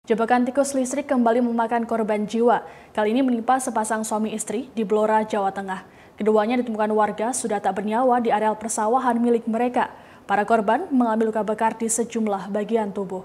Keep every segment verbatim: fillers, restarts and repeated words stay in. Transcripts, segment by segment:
Jebakan tikus listrik kembali memakan korban jiwa. Kali ini menimpa sepasang suami istri di Blora, Jawa Tengah. Keduanya ditemukan warga sudah tak bernyawa di areal persawahan milik mereka. Para korban mengalami luka bakar di sejumlah bagian tubuh.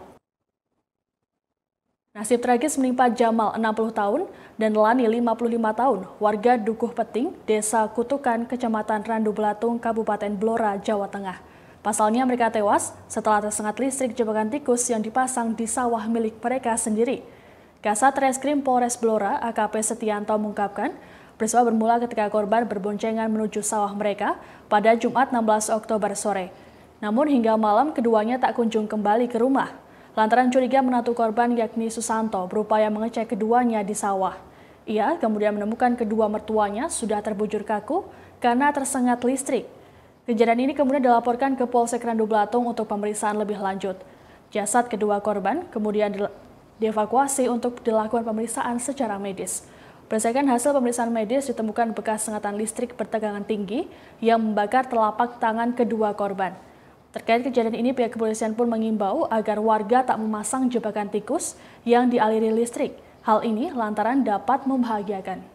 Nasib tragis menimpa Jamal, enam puluh tahun, dan Lani, lima puluh lima tahun, warga Dukuh Peting, Desa Kutukan, Kecamatan Randu Belatung, Kabupaten Blora, Jawa Tengah. Pasalnya mereka tewas setelah tersengat listrik jebakan tikus yang dipasang di sawah milik mereka sendiri. Kasat Reskrim Polres Blora, A K P Setianto mengungkapkan, peristiwa bermula ketika korban berboncengan menuju sawah mereka pada Jumat enam belas Oktober sore. Namun hingga malam keduanya tak kunjung kembali ke rumah. Lantaran curiga menantu korban yakni Susanto berupaya mengecek keduanya di sawah. Ia kemudian menemukan kedua mertuanya sudah terbujur kaku karena tersengat listrik. Kejadian ini kemudian dilaporkan ke Polsek Randu Belatung untuk pemeriksaan lebih lanjut. Jasad kedua korban kemudian dievakuasi untuk dilakukan pemeriksaan secara medis. Berdasarkan hasil pemeriksaan medis ditemukan bekas sengatan listrik bertegangan tinggi yang membakar telapak tangan kedua korban. Terkait kejadian ini, pihak kepolisian pun mengimbau agar warga tak memasang jebakan tikus yang dialiri listrik. Hal ini lantaran dapat membahayakan.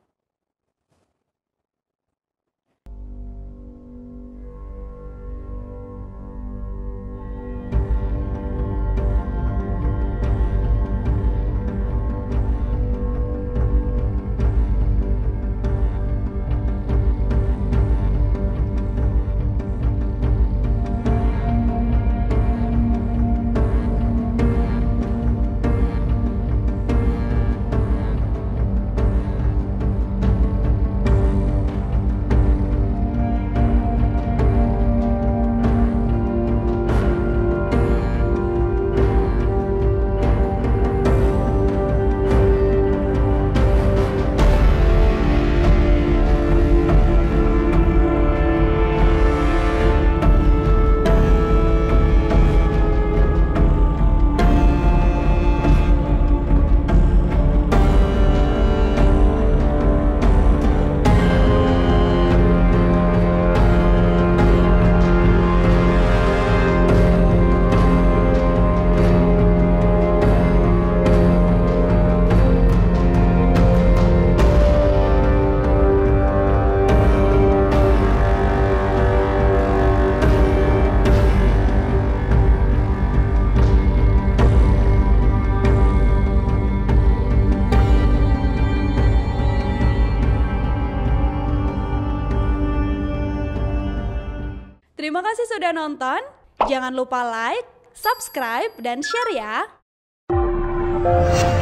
Terima kasih sudah nonton. Jangan lupa like, subscribe, dan share ya.